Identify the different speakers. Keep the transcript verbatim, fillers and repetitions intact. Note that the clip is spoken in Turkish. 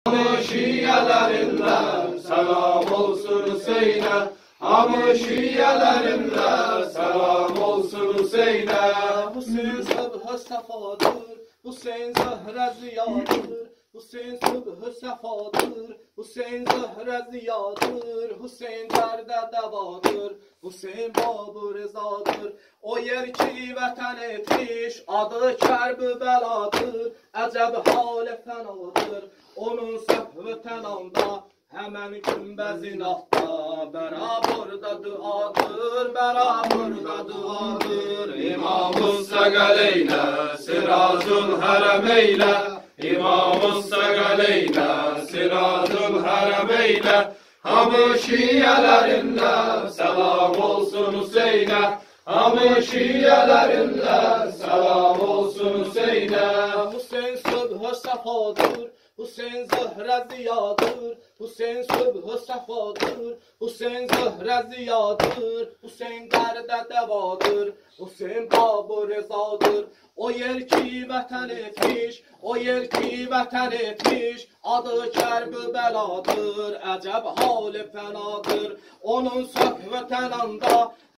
Speaker 1: Şiyelerinde selam olsun Hüseyin'e. Hamı şiyelerinde selam olsun Hüseyin'e.
Speaker 2: Hüseyin sıbh-ı sefadır, Hüseyin zöhre ziyadır. Hüseyin sıbh-ı sefadır, Hüseyin zöhre ziyadır. Hüseyin derde devadır, Hüseyin Bab-ı Rızadır. O yer ki vətən etmiş, adı Kərb-ü Bəladır. Əcəb hal-i fənadır, onun səhv-ı tənanda. Hemen kümbezin ahta, beraberda duadır, beraberda duadır.
Speaker 1: İmam-ı Segaleyle, Sirazul Haremeyle. İmam-ı Segaleyle, Sirazul Haremeyle. Hamı şiyelerinde selam olsun Hüseyin'e. Hamı şiyelerinde selam olsun Hüseyin'e.
Speaker 2: Hüseyin sıbh-ı sefadır, Hüseyin zöhre ziyadır. Hüseyin sıbh-ı sefadır, Hüseyin zöhre ziyadır. Hüseyin derde devadır, Hüseyin Bab-ı Rızadır. O yer ki vətən etmiş, o yer ki vətən etmiş. Adı Kərb-ü Bəladır, əcəb hal-i fənadır. Onun səhv-ı tənanda